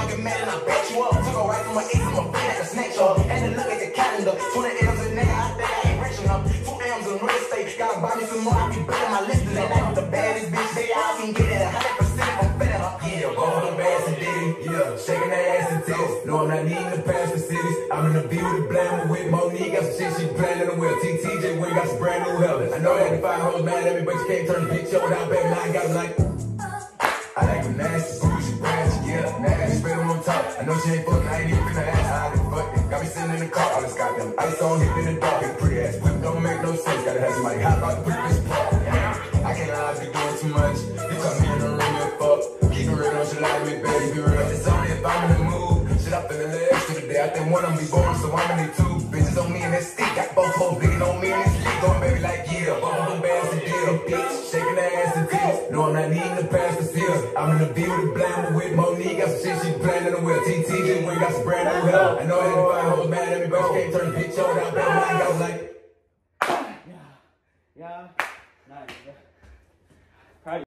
get mad and I bet you up. Took her right from my ace, I'm a bitch like a snatch up. And then look at the calendar, 20 M's a nigga, I think I ain't rich enough. 2 M's in real estate, gotta buy me some more, I be building my list. And I'm the baddest bitch, baby, I can get it 100% if I'm feeling her. Yeah, ball them ass and diddy, yeah, shaking that ass and tits. No, I'm not needing to pass the cities. I'm in the view with the blaming with Monique, got some shit she planning to wear. TTJ Wing got some brand new helmets. I know that if I hold mad at me, but you can't turn the bitch over down, baby. Now I got them like, I like them nasty, bougie, ratchet, yeah, nasty, spit them on top. I know she ain't fucking, I ain't even finna ask how they fucking. Got me sitting in the car, all this got them ice on, hip in the dark, and pretty ass whip don't make no sense. Gotta have somebody hot about to put this part. I can't lie, I be doing too much. You come here in the room and fuck. Keep it real, don't you lie to me, baby, be real. It's only if I'm in the mood. Shit, I feel a little extra today. I think one of them be born, so I'ma need 2 bitches on me and that stick. Got both hoes digging on me and this lick. Going baby like, yeah, both them bands and deal, bitch. Shaking that ass and tits. No, I'm not needing to pass the field. I'm in the view with the blaming with Monique. Got some shit she planning to wear. TTJ Wing got some brand new help. I know that if I hold mad at me, but you can't turn the bitch over down, baby. I was like, yeah, nice.